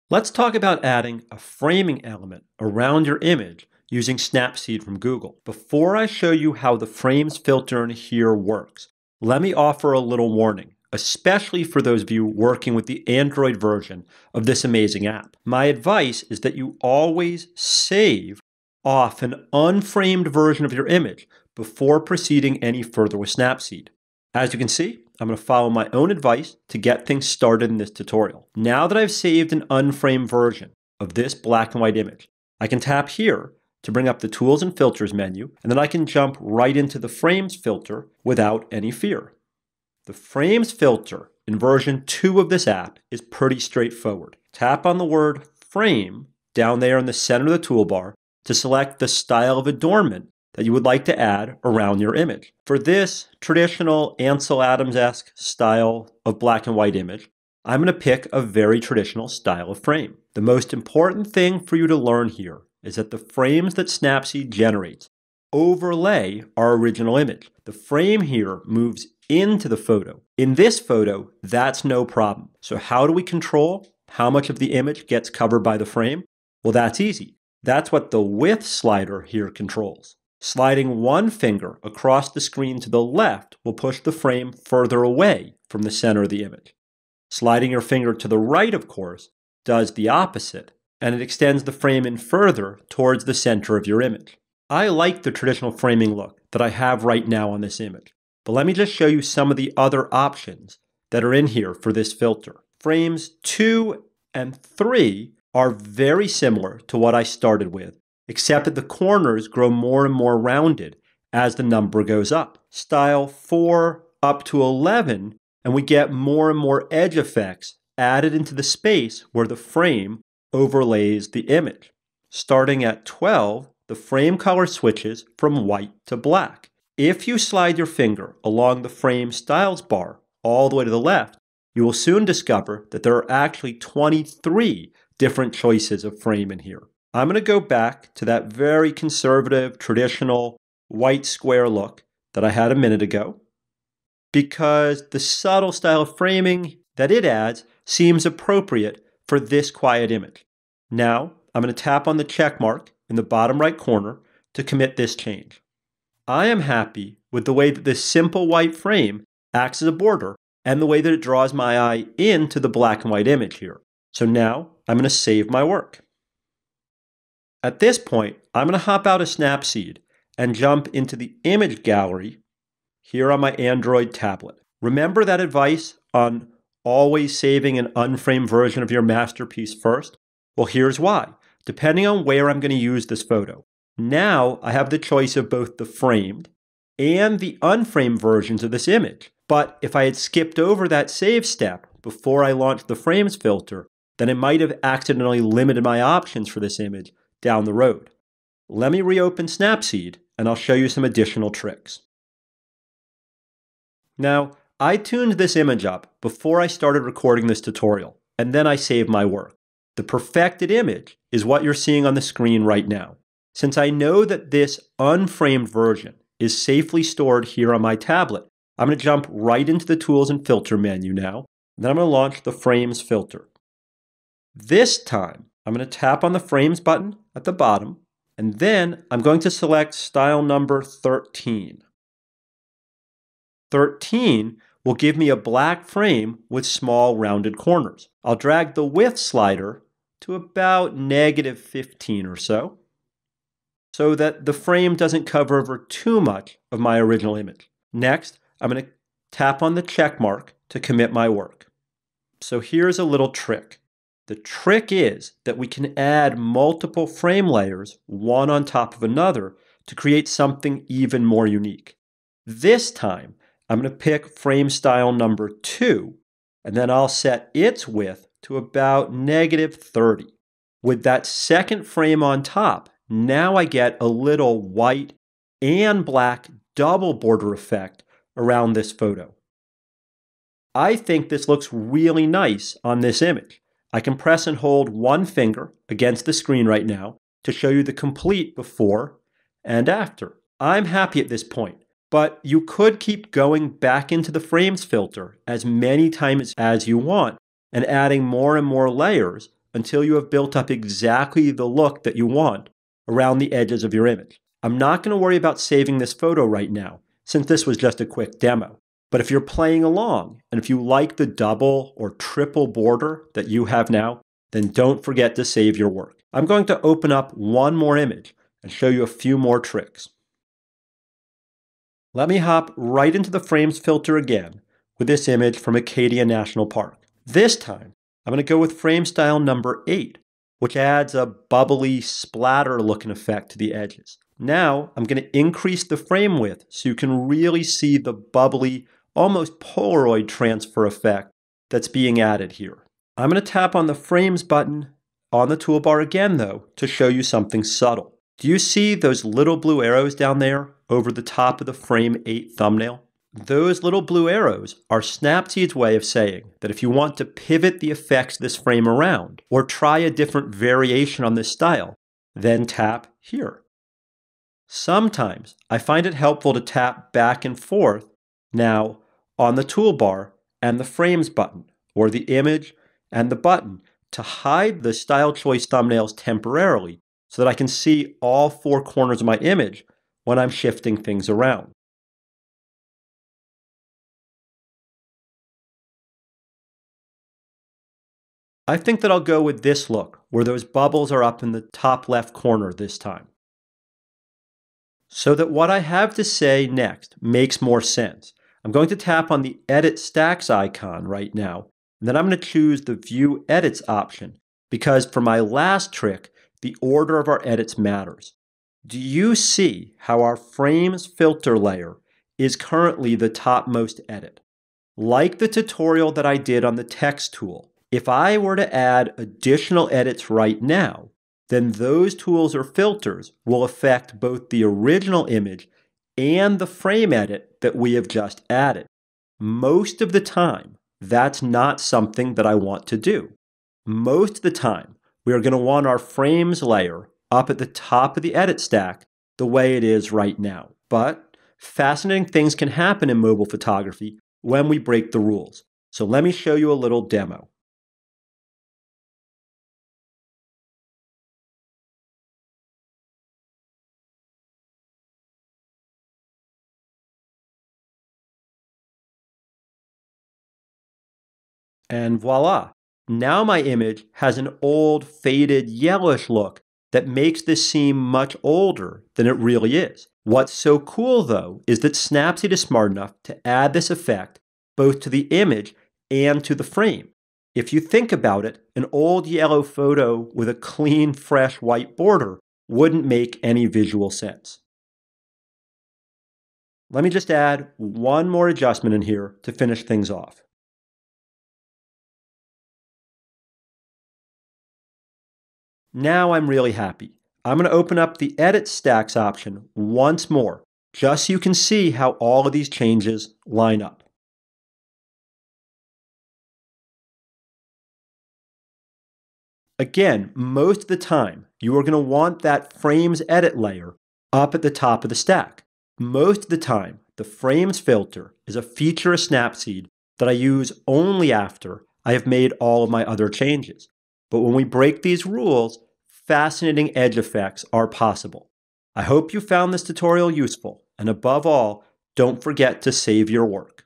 Let's talk about adding a framing element around your image using Snapseed from Google. Before I show you how the frames filter in here works, let me offer a little warning, especially for those of you working with the Android version of this amazing app. My advice is that you always save off an unframed version of your image before proceeding any further with Snapseed. As you can see, I'm going to follow my own advice to get things started in this tutorial. Now that I've saved an unframed version of this black and white image, I can tap here to bring up the Tools and Filters menu, and then I can jump right into the Frames filter without any fear. The Frames filter in version 2 of this app is pretty straightforward. Tap on the word Frame down there in the center of the toolbar to select the style of adornment that you would like to add around your image. For this traditional Ansel Adams-esque style of black and white image, I'm going to pick a very traditional style of frame. The most important thing for you to learn here is that the frames that Snapseed generates overlay our original image. The frame here moves into the photo. In this photo, that's no problem. So how do we control how much of the image gets covered by the frame? Well, that's easy. That's what the width slider here controls. Sliding one finger across the screen to the left will push the frame further away from the center of the image. Sliding your finger to the right, of course, does the opposite, and it extends the frame in further towards the center of your image. I like the traditional framing look that I have right now on this image, but let me just show you some of the other options that are in here for this filter. Frames 2 and 3 are very similar to what I started with, except that the corners grow more and more rounded as the number goes up. Style 4 up to 11, and we get more and more edge effects added into the space where the frame overlays the image. Starting at 12, the frame color switches from white to black. If you slide your finger along the frame styles bar all the way to the left, you will soon discover that there are actually 23 different choices of frame in here. I'm going to go back to that very conservative, traditional white square look that I had a minute ago because the subtle style of framing that it adds seems appropriate for this quiet image. Now, I'm going to tap on the check mark in the bottom right corner to commit this change. I am happy with the way that this simple white frame acts as a border and the way that it draws my eye into the black and white image here. So now I'm going to save my work. At this point, I'm going to hop out of Snapseed and jump into the image gallery here on my Android tablet. Remember that advice on always saving an unframed version of your masterpiece first? Well, here's why. Depending on where I'm going to use this photo. Now I have the choice of both the framed and the unframed versions of this image. But if I had skipped over that save step before I launched the frames filter, then it might have accidentally limited my options for this image down the road. Let me reopen Snapseed and I'll show you some additional tricks. Now, I tuned this image up before I started recording this tutorial, and then I saved my work. The perfected image is what you're seeing on the screen right now. Since I know that this unframed version is safely stored here on my tablet, I'm going to jump right into the Tools and Filter menu now, and then I'm going to launch the Frames filter. This time, I'm going to tap on the Frames button at the bottom, and then I'm going to select style number 13. 13 will give me a black frame with small rounded corners. I'll drag the width slider to about -15 or so that the frame doesn't cover over too much of my original image. Next, I'm going to tap on the check mark to commit my work. So here's a little trick. The trick is that we can add multiple frame layers, one on top of another, to create something even more unique. This time, I'm going to pick frame style number 2, and then I'll set its width to about -30. With that second frame on top, now I get a little white and black double border effect around this photo. I think this looks really nice on this image. I can press and hold one finger against the screen right now to show you the complete before and after. I'm happy at this point, but you could keep going back into the frames filter as many times as you want and adding more and more layers until you have built up exactly the look that you want around the edges of your image. I'm not going to worry about saving this photo right now, since this was just a quick demo. But if you're playing along, and if you like the double or triple border that you have now, then don't forget to save your work. I'm going to open up one more image and show you a few more tricks. Let me hop right into the frames filter again with this image from Acadia National Park. This time, I'm going to go with frame style number 8, which adds a bubbly splatter looking effect to the edges. Now, I'm going to increase the frame width so you can really see the bubbly, almost Polaroid transfer effect that's being added here. I'm going to tap on the frames button on the toolbar again, though, to show you something subtle. Do you see those little blue arrows down there over the top of the frame 8 thumbnail? Those little blue arrows are Snapseed's way of saying that if you want to pivot the effects of this frame around or try a different variation on this style, then tap here. Sometimes I find it helpful to tap back and forth now on the toolbar and the frames button, or the image and the button, to hide the style choice thumbnails temporarily so that I can see all 4 corners of my image when I'm shifting things around. I think that I'll go with this look, where those bubbles are up in the top left corner this time, so that what I have to say next makes more sense. I'm going to tap on the Edit Stacks icon right now, and then I'm going to choose the View Edits option, because for my last trick, the order of our edits matters. Do you see how our frames filter layer is currently the topmost edit? Like the tutorial that I did on the text tool, if I were to add additional edits right now, then those tools or filters will affect both the original image and the frame edit that we have just added. Most of the time, that's not something that I want to do. Most of the time, we are going to want our frames layer up at the top of the edit stack the way it is right now. But fascinating things can happen in mobile photography when we break the rules. So let me show you a little demo. And voila, now my image has an old, faded, yellowish look that makes this seem much older than it really is. What's so cool, though, is that Snapseed is smart enough to add this effect both to the image and to the frame. If you think about it, an old yellow photo with a clean, fresh white border wouldn't make any visual sense. Let me just add one more adjustment in here to finish things off. Now I'm really happy. I'm going to open up the Edit Stacks option once more, just so you can see how all of these changes line up. Again, most of the time, you are going to want that frames edit layer up at the top of the stack. Most of the time, the frames filter is a feature of Snapseed that I use only after I have made all of my other changes. But when we break these rules, fascinating edge effects are possible. I hope you found this tutorial useful, and above all, don't forget to save your work.